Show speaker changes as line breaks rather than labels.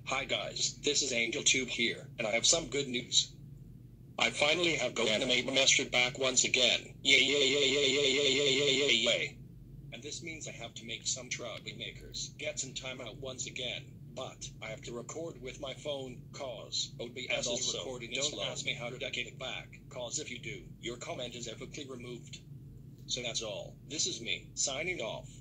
Hi guys, this is AngelTube here, and I have some good news. I finally have goanimate remastered back once again. Yay yay yay yay yay yay yay yay yay yay. And this means I have to make some troublemakers get some time out once again. But I have to record with my phone, cause OBS is recording. Don't ask me how to get it back, cause if you do, your comment is epically removed. So that's all. This is me, signing off.